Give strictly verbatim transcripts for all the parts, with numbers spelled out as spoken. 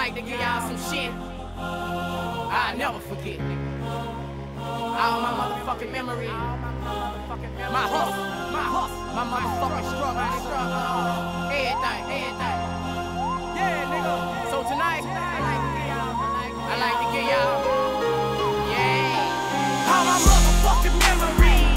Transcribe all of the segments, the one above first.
like to give y'all some shit I never forget. All my motherfucking memories, my hustle, my hustle, my motherfucking struggle, struggle, everything, everything. Yeah, nigga. So tonight, I like to give y'all, I like to give y'all, yeah, all my motherfucking memories,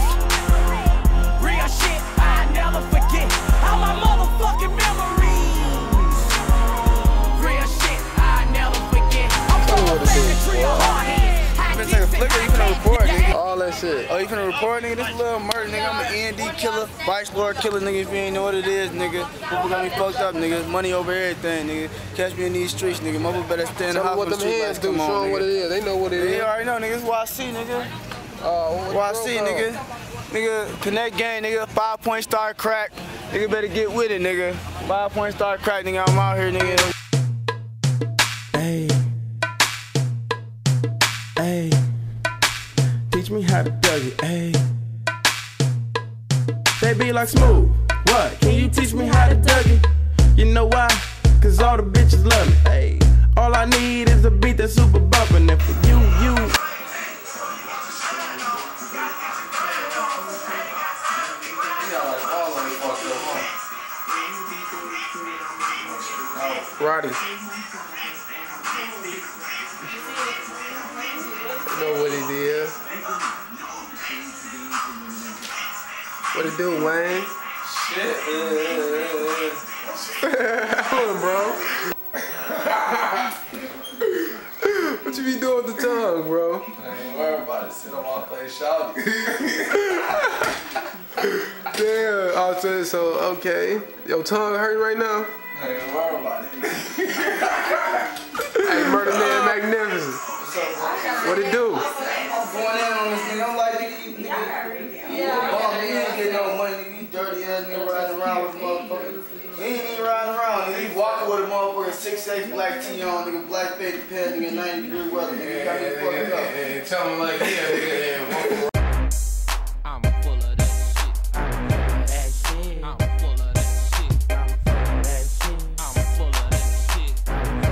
real shit I never forget. All my motherfucking memories, real shit I never forget. I'm from a family tree of hard heads. You finna take a flicker, you finna report, nigga. All that shit. Oh, you finna report, nigga? This little murder, nigga. I'm an E N D killer, Vice Lord killer, nigga. If you ain't know what it is, nigga. People got me fucked up, nigga. Money over everything, nigga. Catch me in these streets, nigga. Mother better stay in the house. Tell me what them hands do, show them what it is. They know what it is. They already know, nigga. This is what I see, nigga. Oh, what I see, nigga. Nigga, connect gang, nigga. Five point star crack. Nigga better get with it, nigga. Five point star crack, nigga. I'm out here, nigga. Hey. Hey. Teach me how to dug it, ayy. They be like Smooth, what? Can you teach me how to dug it? You know why? Cause all the bitches love me, ayy. All I need is a beat that's super bumpin', and for you, you. Roddy. You know what it is. What it do, Wayne? Shit. Hold on, bro. What you be doing with the tongue, bro? I ain't worried about it. Sit on my face, shout it. Damn. I'll tell you, so, okay. Your tongue hurting right now? I ain't worried about it. Hey, Murder Man Magnificent. What's up, bro? What it do? I'm going in on this nigga. I'm like, nigga, you nigga. You a bum, nigga. You ain't getting no money, nigga. You dirty ass nigga riding around with a motherfucker. You ain't even riding around, nigga. You walking with a motherfucker six X black tee on, nigga. Black baby pants, nigga. ninety degree weather, nigga. You got me fucked up. Hey, tell me like, yeah, nigga. I'm full of that shit. I'm full of that shit. I'm full of that shit.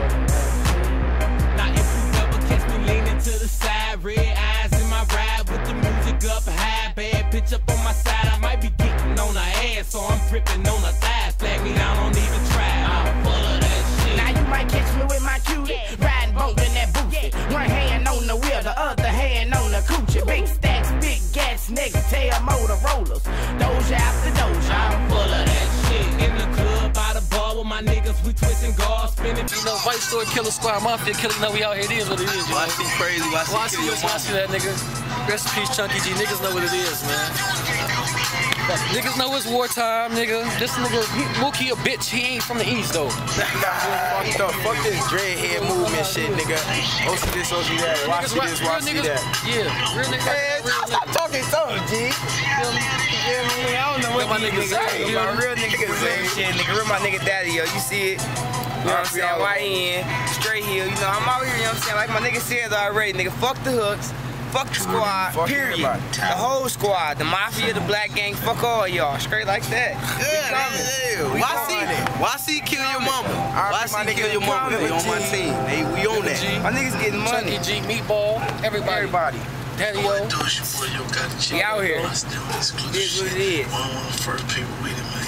Now if you never catch me leaning to the side, red eyes in my ride with the music up high, bad bitch up on my side, I might be getting on her ass, so I'm dripping on her thighs. Flag me down, don't even try. I'm full of that shit. Now you might catch me with my cutie, riding boat in that booty. One hand on the wheel, the other hand on the coochie. Big stacks, big gas, next tail Motorola's. Doja after Doja. I'm full of that shit. In the club, by the bar with my niggas, we twisting guards, spinning. You know, Vice Lord Killer Squad, Mafia Killer, you know we out here, it is what it is, you know. Watch see crazy, watch see Watch this, watch that, nigga. Rest in peace, Chunky G. Niggas know what it is, man. Niggas know it's wartime, nigga. This nigga, he, Mookie a bitch. He ain't from the East, though. Fuck, the, fuck this dreadhead movement shit, nigga. Oh, see this, oh, see that. Watch Niggas, this, watch see niggas, that. Yeah, real niggas. Man, Real stop niggas. talking so, G. You feel me? You feel me? I don't know what my these niggas niggas say, say. you My know? real niggas say shit, nigga. Real my nigga daddy, yo. You see it? You know what I'm saying? Y N, straight heel. You know, I'm out here, you know what I'm saying? Like my nigga said already, nigga. Fuck the hooks. Fuck the squad, Fuck period. everybody. The whole squad, the mafia, the black gang, fuck all y'all. Straight like that. Yeah, why see? Why see kill your mama? Why see kill your mama? They on my team. They we on that. My niggas getting money. Chunky G, Meatball, everybody. Everybody. Daddy-O. We out here. It is what it is. One of the first people with it, man.